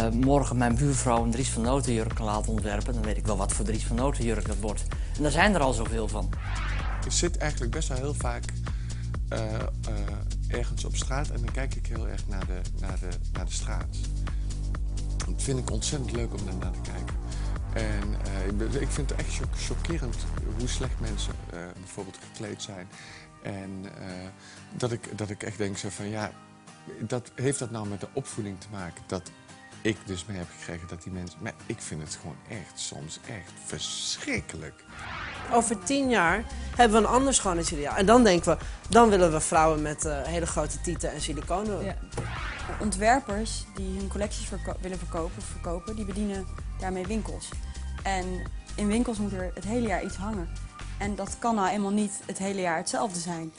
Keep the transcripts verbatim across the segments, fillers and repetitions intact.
uh, morgen mijn buurvrouw een Dries van Noten jurk kan laten ontwerpen, dan weet ik wel wat voor Dries van Noten jurk dat wordt. En daar zijn er al zoveel van. Ik zit eigenlijk best wel heel vaak uh, uh, ergens op straat en dan kijk ik heel erg naar de, naar de, naar de straat. Dat vind ik ontzettend leuk om daarnaar te kijken. En uh, ik, ik vind het echt chockerend hoe slecht mensen uh, bijvoorbeeld gekleed zijn. En uh, dat, ik, dat ik echt denk zo van ja, dat, heeft dat nou met de opvoeding te maken? Dat ik dus mee heb gekregen dat die mensen... Maar ik vind het gewoon echt soms echt verschrikkelijk. Over tien jaar hebben we een ander schoonheidsideaal. En dan denken we, dan willen we vrouwen met uh, hele grote tieten en siliconen. Ja. Ontwerpers die hun collecties verko willen verkopen, verkopen, die bedienen daarmee winkels. En in winkels moet er het hele jaar iets hangen. En dat kan nou eenmaal niet het hele jaar hetzelfde zijn.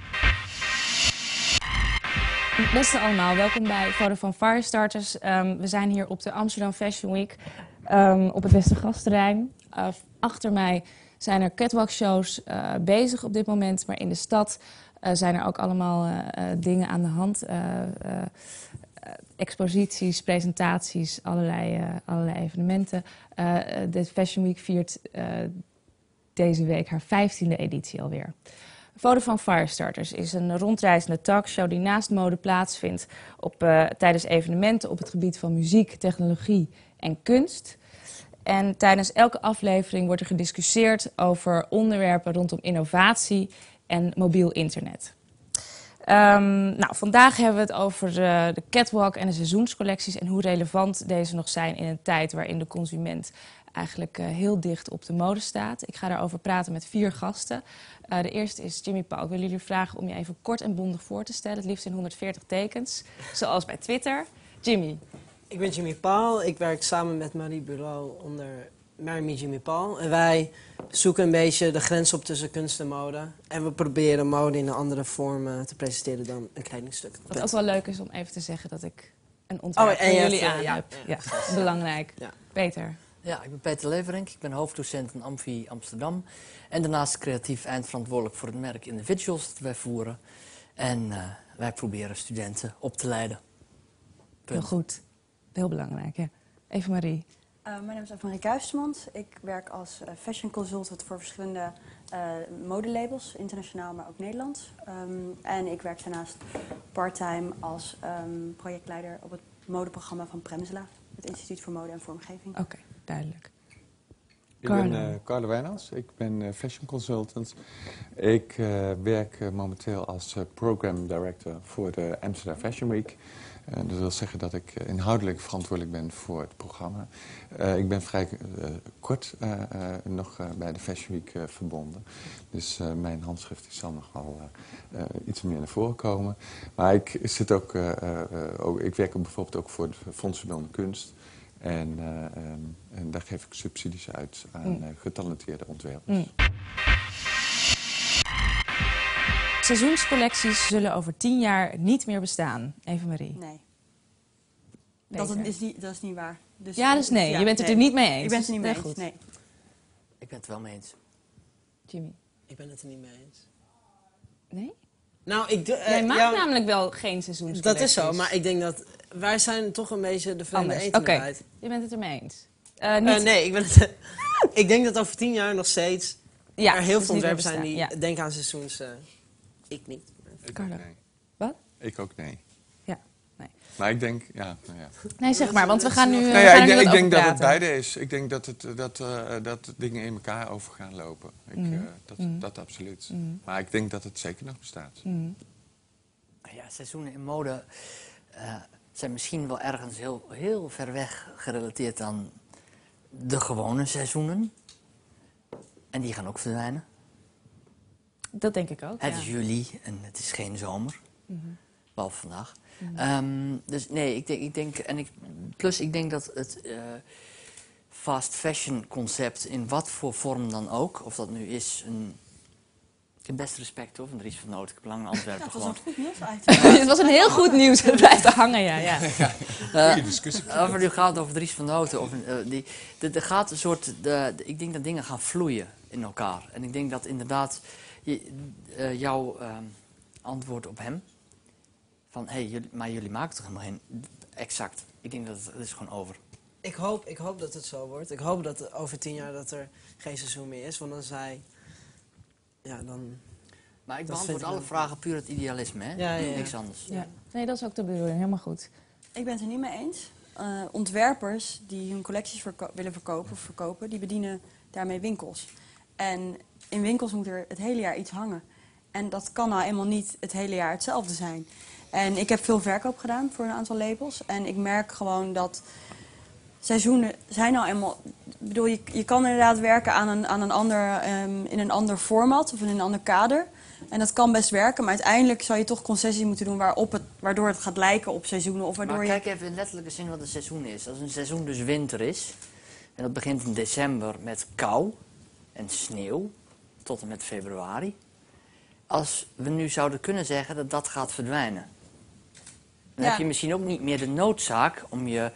Beste allemaal, welkom bij Vodafone Firestarters. Um, we zijn hier op de Amsterdam Fashion Week um, op het Westergasterrein. Uh, achter mij zijn er catwalk-shows uh, bezig op dit moment, maar in de stad uh, zijn er ook allemaal uh, uh, dingen aan de hand. Uh, uh, exposities, presentaties, allerlei, uh, allerlei evenementen. Uh, de Fashion Week viert uh, deze week haar vijftiende editie alweer. Vodafone Firestarters is een rondreizende talkshow die naast mode plaatsvindt op, uh, tijdens evenementen op het gebied van muziek, technologie en kunst. En tijdens elke aflevering wordt er gediscussieerd over onderwerpen rondom innovatie en mobiel internet. Um, nou, vandaag hebben we het over de, de catwalk en de seizoenscollecties en hoe relevant deze nog zijn in een tijd waarin de consument eigenlijk uh, heel dicht op de mode staat. Ik ga daarover praten met vier gasten. Uh, de eerste is Jimmy Paul. Ik wil jullie vragen om je even kort en bondig voor te stellen, het liefst in honderdveertig tekens, zoals bij Twitter. Jimmy. Ik ben Jimmy Paul. Ik werk samen met Marie Bureau onder Marry Me Jimmy Paul. En wij zoeken een beetje de grens op tussen kunst en mode. En we proberen mode in een andere vorm uh, te presenteren dan een kledingstuk. Wat ook wel leuk is om even te zeggen dat ik een ontwerp oh, van jullie hebt, aan ja, heb. ja, Ja, ja. Belangrijk. Ja. Peter. Ja, ik ben Peter Leverink. Ik ben hoofddocent in Amfi Amsterdam. En daarnaast creatief eindverantwoordelijk voor het merk Individuals dat wij voeren. En uh, wij proberen studenten op te leiden. Punt. Heel goed. Heel belangrijk, ja. Even Marie. Uh, mijn naam is Marie Kuijsmans. Ik werk als uh, fashion consultant voor verschillende uh, modelabels, internationaal maar ook Nederlands. Um, en ik werk daarnaast parttime als um, projectleider op het modeprogramma van Premsela, het Instituut voor Mode en Vormgeving. Oké, okay, duidelijk. Ik ben uh, Carlo Wijnals, ik ben uh, fashion consultant. Ik uh, werk uh, momenteel als uh, program director voor de Amsterdam Fashion Week. Uh, dat wil zeggen dat ik uh, inhoudelijk verantwoordelijk ben voor het programma. Uh, ik ben vrij uh, kort uh, uh, nog uh, bij de Fashion Week uh, verbonden. Dus uh, mijn handschrift zal nog wel uh, uh, iets meer naar voren komen. Maar ik, zit ook, uh, uh, ook, ik werk ook bijvoorbeeld ook voor het Fonds voor Beeldende Kunst. En, uh, um, en daar geef ik subsidies uit aan mm. uh, getalenteerde ontwerpers. Mm. Seizoenscollecties zullen over tien jaar niet meer bestaan. Even Marie. Nee. Dat is, niet, dat is niet waar. Dus, ja, dus nee. Ja, je bent het nee. er niet mee eens. Ik ben het er niet mee nee, eens, nee. Ik ben het wel mee eens. Jimmy. Ik ben het er niet mee eens. Nee? Nou, ik... Uh, Jij maakt jou, namelijk wel geen seizoenscollecties. Dat is zo, maar ik denk dat... Wij zijn toch een beetje de vreemde eenheid. Oké, je bent het er mee eens. Uh, niet... uh, nee, ik ben het... ik denk dat over tien jaar nog steeds... Ja, er heel veel ontwerpers zijn die ja. denken aan seizoens... Uh, ik niet. Ik ook nee. Wat? Ik ook nee. Ja, nee. Maar ik denk, ja, nou ja. Nee, zeg maar, want we gaan nu. Nou ja, ja, gaan ik, nu denk, ik denk dat praten. het beide is. Ik denk dat, het, dat, uh, dat dingen in elkaar over gaan lopen. Ik, mm. uh, dat, mm. dat absoluut. Mm. Maar ik denk dat het zeker nog bestaat. Mm. Ja, seizoenen in mode uh, zijn misschien wel ergens heel, heel ver weg gerelateerd aan de gewone seizoenen. En die gaan ook verdwijnen. Dat denk ik ook. Het ja. is juli en het is geen zomer. Mm-hmm. Behalve vandaag. Mm-hmm. Um, dus nee, ik denk, ik denk, en ik, plus ik denk dat het uh, fast fashion concept in wat voor vorm dan ook, of dat nu is een... Ik heb best respect hoor, van Dries van Noten. Ik heb lang in Antwerpen ja, gewoond. Het was een goed nieuws Het was een heel goed nieuws. Het blijft hangen, ja. ja. ja. Uh, Goeie discussie. Over nu gaat het over Dries van Noten. Over, uh, die, de, de gaat een soort, de, de, ik denk dat dingen gaan vloeien in elkaar. En ik denk dat inderdaad je, uh, jouw uh, antwoord op hem, van hé, hey, jullie, maar jullie maken toch helemaal geen, exact, Ik denk dat het, het is gewoon over. Ik hoop, ik hoop dat het zo wordt. Ik hoop dat over tien jaar dat er geen seizoen meer is. Want dan zij... Ja, dan... Maar ik Dat beantwoord vind ik alle wel- vragen puur het idealisme, hè? Ja, ja, ja. Niks anders. Ja. Nee, dat is ook de bedoeling. Helemaal goed. Ik ben het er niet mee eens. Uh, ontwerpers die hun collecties verko- willen verkopen of verkopen, die bedienen daarmee winkels. En in winkels moet er het hele jaar iets hangen. En dat kan nou eenmaal niet het hele jaar hetzelfde zijn. En ik heb veel verkoop gedaan voor een aantal labels. En ik merk gewoon dat seizoenen zijn nou eenmaal... Ik bedoel, je, je kan inderdaad werken aan een, aan een ander, um, in een ander format of in een ander kader. En dat kan best werken, maar uiteindelijk zou je toch concessies moeten doen waarop het, waardoor het gaat lijken op seizoenen. Of waardoor Maar je... kijk even in letterlijke zin wat een seizoen is. Als een seizoen dus winter is, en dat begint in december met kou en sneeuw, tot en met februari. Als we nu zouden kunnen zeggen dat dat gaat verdwijnen, dan Ja. heb je misschien ook niet meer de noodzaak om je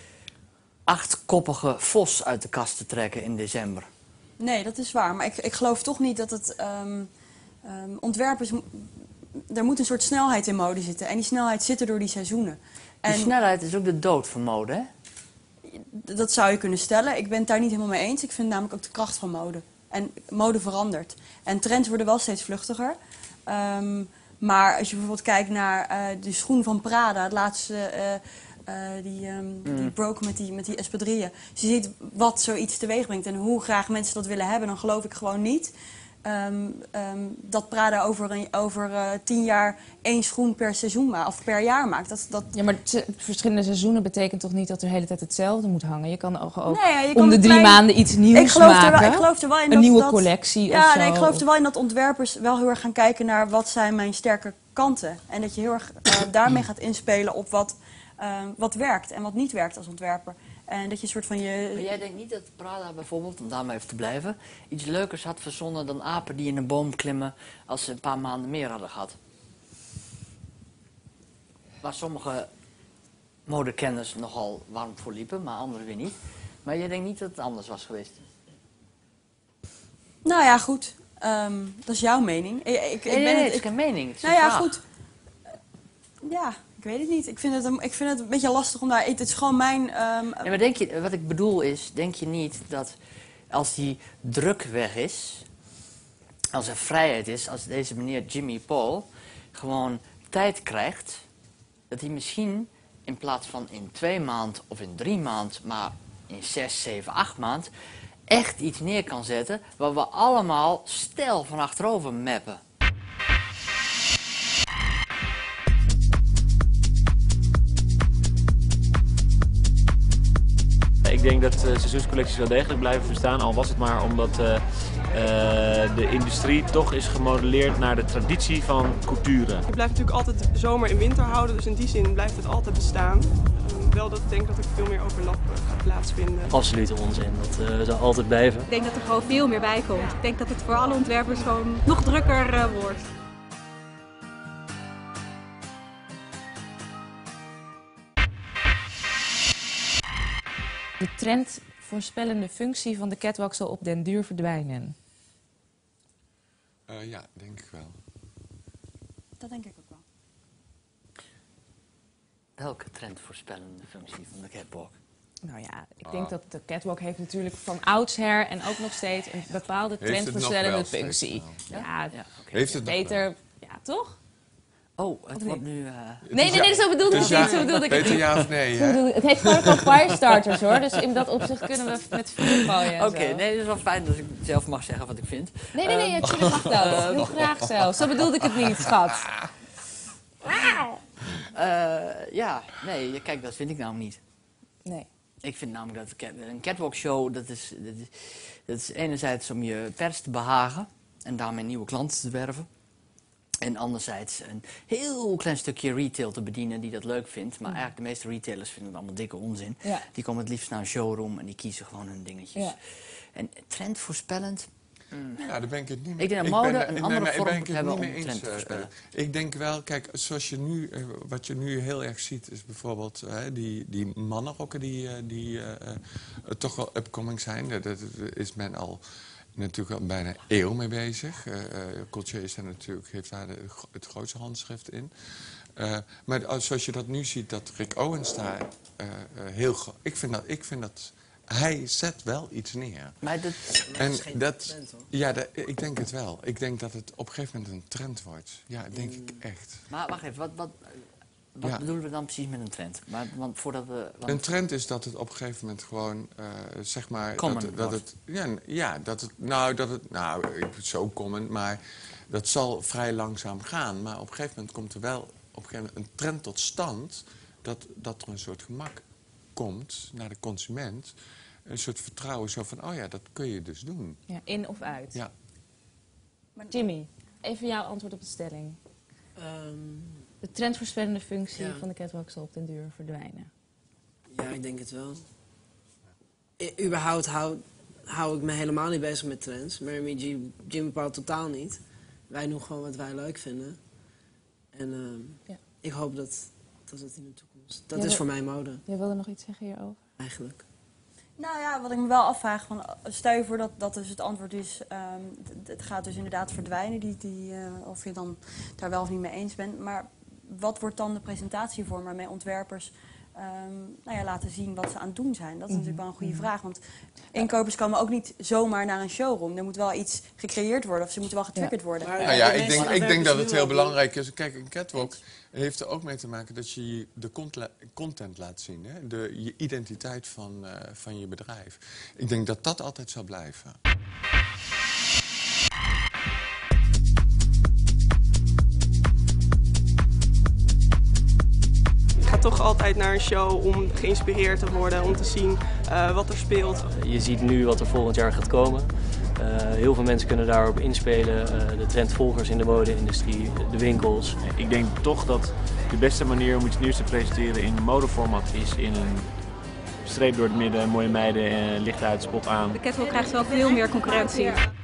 achtkoppige vos uit de kast te trekken in december. Nee, dat is waar. Maar ik, ik geloof toch niet dat het... Um, um, ontwerpers... mo- Er moet een soort snelheid in mode zitten. En die snelheid zit er door die seizoenen. Die En snelheid is ook de dood van mode, hè? d- dat zou je kunnen stellen. Ik ben het daar niet helemaal mee eens. Ik vind namelijk ook de kracht van mode. En mode verandert. En trends worden wel steeds vluchtiger. Um, maar als je bijvoorbeeld kijkt naar uh, de schoen van Prada, het laatste... Uh, uh, die, um, die broke met die, met die espadrille. Als je ziet wat zoiets teweeg brengt en hoe graag mensen dat willen hebben, dan geloof ik gewoon niet um, um, dat Prada over, een, over uh, tien jaar één schoen per seizoen maakt, of per jaar maakt. Dat, dat... Ja, maar se- verschillende seizoenen betekent toch niet dat er de hele tijd hetzelfde moet hangen? Je kan ook, ook Nee, ja, je om kan de een drie klein- maanden iets nieuws ik geloof maken. Er wel, ik geloof er wel in een dat nieuwe dat, collectie Ja, of zo. nee, ik geloof er wel in dat ontwerpers wel heel erg gaan kijken naar wat zijn mijn sterke kanten. En dat je heel erg uh, daarmee gaat inspelen op wat, uh, wat werkt en wat niet werkt als ontwerper. En dat je een soort van je... Maar jij denkt niet dat Prada bijvoorbeeld, om daar maar even te blijven, iets leukers had verzonnen dan apen die in een boom klimmen als ze een paar maanden meer hadden gehad? Waar sommige modekenners nogal warm voor liepen, maar anderen weer niet. Maar jij denkt niet dat het anders was geweest? Nou ja, goed. Um, dat is jouw mening. Ik, ik, ik Nee, ben nee, nee, het, het is ik- geen mening. Het is Nou een ja, vraag. goed. Ja, ik weet het niet. Ik vind het een, ik vind het een beetje lastig om daar... Het is gewoon mijn... Um, Nee, maar denk je, wat ik bedoel is, denk je niet dat als die druk weg is, als er vrijheid is, als deze meneer Jimmy Paul gewoon tijd krijgt, dat hij misschien in plaats van in twee maand of in drie maand, maar in zes, zeven, acht maand, echt iets neer kan zetten waar we allemaal stijl van achterover mappen. Ik denk dat uh, seizoenscollecties wel degelijk blijven bestaan, al was het maar omdat uh, uh, de industrie toch is gemodelleerd naar de traditie van couture. Je blijft natuurlijk altijd zomer en winter houden, dus in die zin blijft het altijd bestaan. Uh, wel dat ik denk dat er veel meer overlap uh, gaat plaatsvinden. Absolute onzin, dat uh, zal altijd blijven. Ik denk dat er gewoon veel meer bij komt. Ik denk dat het voor alle ontwerpers gewoon nog drukker uh, wordt. De trendvoorspellende functie van de catwalk zal op den duur verdwijnen. Uh, ja, denk ik wel. Dat denk ik ook wel. Welke trendvoorspellende functie van de catwalk? Nou ja, ik Ah. denk dat de catwalk heeft natuurlijk van oudsher en ook nog steeds een bepaalde Heeft het nog trendvoorspellende wel steeds functie. wel? Ja, Ja, oké. Heeft het nog wel? beter, ja toch? Oh, het Of wordt niet? nu... uh, Nee, nee, nee, zo bedoelde ik Dus het niet. ja, Zo bedoelde ik het Peter, niet. ja of nee? Zo Hè? bedoelde ik- Het heet gewoon van Firestarters hoor, dus in dat opzicht kunnen we met vuur gooien en Oké, zo. nee, het is wel fijn dat ik zelf mag zeggen wat ik vind. Nee, nee, nee, natuurlijk mag dat. Heel graag zelfs. Zo bedoelde ik het niet, schat. Uh, ja, nee, kijk, dat vind ik namelijk niet. Nee. Ik vind namelijk dat cat- een catwalk show, dat is, dat, is, dat is enerzijds om je pers te behagen en daarmee nieuwe klanten te werven. En anderzijds een heel klein stukje retail te bedienen die dat leuk vindt. Maar eigenlijk de meeste retailers vinden het allemaal dikke onzin. Ja. Die komen het liefst naar een showroom en die kiezen gewoon hun dingetjes. Ja. En trendvoorspellend... mm, Ja, daar ben ik het niet mee. Ik denk dat ik mode ben- een nee, andere maar ik vorm ben moet het hebben niet om mee eens, trend te eh, voorspellen. eh, ik denk wel, kijk, zoals je nu, eh, wat je nu heel erg ziet, is bijvoorbeeld eh, die, die mannenrokken die, eh, die uh, uh, toch wel upcoming zijn. Daar dat, dat is men al natuurlijk al bijna eeuw mee bezig. Uh, uh, Collier is daar natuurlijk, heeft daar de, het grootste handschrift in. Uh, maar als, zoals je dat nu ziet, dat Rick Owens daar uh, uh, heel... Ik vind, dat, ik vind dat... Hij zet wel iets neer. Maar dat, en dat is geen dat, trend, hoor. Ja, dat, ik denk het wel. Ik denk dat het op een gegeven moment een trend wordt. Ja, dat denk ik echt. Maar wacht even, wat, wat, wat Ja. bedoelen we dan precies met een trend? Maar, want voordat we, want... Een trend is dat het op een gegeven moment gewoon, uh, zeg maar... Common dat, dat het, ja, ja, dat het... Nou, dat het... Nou, ik- zo common, maar dat zal vrij langzaam gaan. Maar op een gegeven moment komt er wel op een gegeven moment een trend tot stand... dat, dat er een soort gemak komt naar de consument... Een soort vertrouwen, zo van, oh ja, dat kun je dus doen. Ja, in of uit. Ja. Jimmy, even jouw antwoord op de stelling. Um, De trendvoorspellende functie Ja. van de catwalk zal op den duur verdwijnen. ja, ik denk het wel. I überhaupt hou, hou ik me helemaal niet bezig met trends. Mary G, Jimmy Paul totaal niet. Wij doen gewoon wat wij leuk vinden. En um, Ja. ik hoop dat, dat het in de toekomst... Dat Ja, is dat- voor mij mode, Jij wilde nog iets zeggen hierover? eigenlijk. Nou ja, wat ik me wel afvraag, van, stel je voor dat, dat dus het antwoord is, um, het gaat dus inderdaad verdwijnen, die, die, uh, of je dan daar wel of niet mee eens bent. Maar wat wordt dan de presentatievorm waarmee ontwerpers um, nou ja, laten zien wat ze aan het doen zijn? Dat is natuurlijk wel een goede vraag, want inkopers komen ook niet zomaar naar een showroom. Er moet wel iets gecreëerd worden of ze moeten wel getriggerd worden. Maar- Nou ja, de ik meeste denk, ik denk ontwerpers dat nu het al heel doen. belangrijk is. Kijk, een catwalk heeft er ook mee te maken dat je de contla- content laat zien. Hè? De, je identiteit van, uh, van je bedrijf. Ik denk dat dat altijd zal blijven. Ik ga toch altijd naar een show om geïnspireerd te worden, om te zien uh, wat er speelt. Je ziet nu wat er volgend jaar gaat komen. Uh, heel veel mensen kunnen daarop inspelen. Uh, de trendvolgers in de mode-industrie, de winkels. Ik denk toch dat de beste manier om iets nieuws te presenteren in modeformat is in een streep door het midden, mooie meiden, uh, licht uit, spot aan. De catwalk krijgt wel veel meer concurrentie.